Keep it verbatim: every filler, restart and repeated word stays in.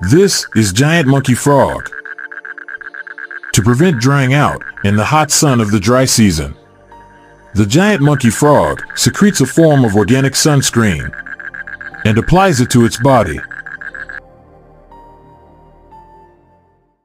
This is giant monkey frog. To prevent drying out in the hot sun of the dry season, the giant monkey frog secretes a form of organic sunscreen and applies it to its body.